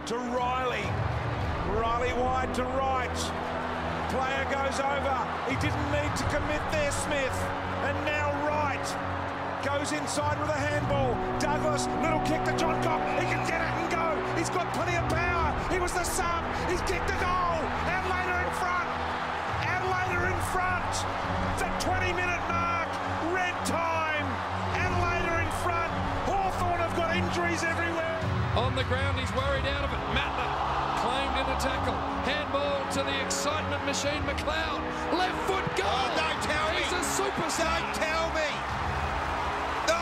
to Riley. Riley wide to right. Player goes over. He didn't need to commit there, Smith. And now Wright goes inside with a handball. Douglas, little kick to John Cock. He can get it and go. He's got plenty of power. He was the sub. He's kicked a goal. Adelaide are in front. Adelaide are in front. The 20-minute mark. Red time. Adelaide are in front. Hawthorn have got injuries everywhere. On the ground, he's worried out of it. Matler claimed in a tackle. Handball to the excitement machine, McLeod. Left foot goal. Oh, don't tell me. He's a superstar. Don't tell me. Oh!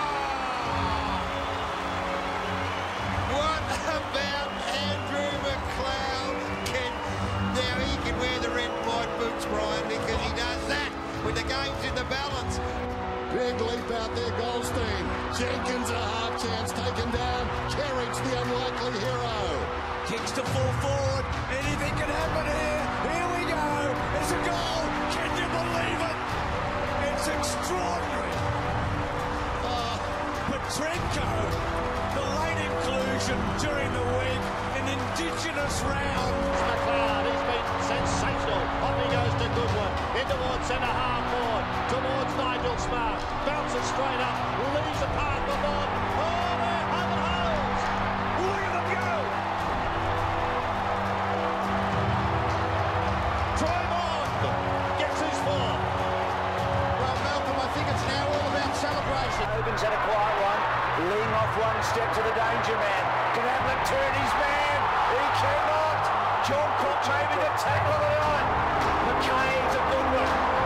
What about Andrew McLeod? Now he can wear the red and white boots, Brian, because he does that when the game's in the balance. Big leap out there, Goldstein. Jenkins a half chance taken down. Kerridge, the unlikely hero. Kicks to full forward. Anything can happen here. Here we go. It's a goal. Can you believe it? It's extraordinary. Petrenko, the late inclusion during the week, an Indigenous round. McLeod, he's been sensational. Off he goes to Goodwin. In towards centre half forward. Towards Nigel Smart. Bounces straight up. Leaves a part of the ball. Oh, they're having holes. Look at them go. Troy Bond gets his four. Well, Malcolm, I think it's now all about celebration. Hogan's had a quiet one. Lean off one step to the danger man. Can Hamlet turn his man? He cannot. John Cook maybe the tackle of the night. McKay's a good one.